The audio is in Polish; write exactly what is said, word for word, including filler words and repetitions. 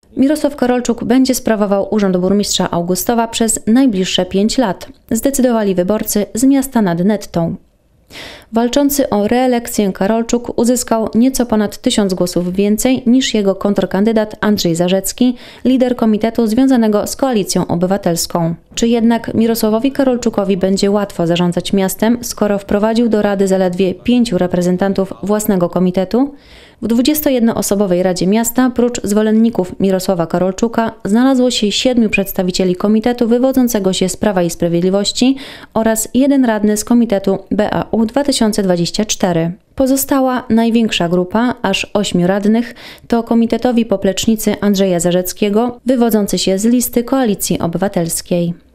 Mirosław Karolczuk będzie sprawował urząd burmistrza Augustowa przez najbliższe pięć lat, zdecydowali wyborcy z miasta nad Nettą. Walczący o reelekcję Karolczuk uzyskał nieco ponad tysiąc głosów więcej niż jego kontrkandydat Andrzej Zarzecki, lider komitetu związanego z Koalicją Obywatelską. Czy jednak Mirosławowi Karolczukowi będzie łatwo zarządzać miastem, skoro wprowadził do rady zaledwie pięciu reprezentantów własnego komitetu? W dwudziestojednoosobowej Radzie Miasta, prócz zwolenników Mirosława Karolczuka, znalazło się siedmiu przedstawicieli komitetu wywodzącego się z Prawa i Sprawiedliwości oraz jeden radny z komitetu B A U dwa tysiące dwadzieścia cztery. Pozostała największa grupa, aż ośmiu radnych, to komitetowi poplecznicy Andrzeja Zarzeckiego, wywodzący się z listy Koalicji Obywatelskiej.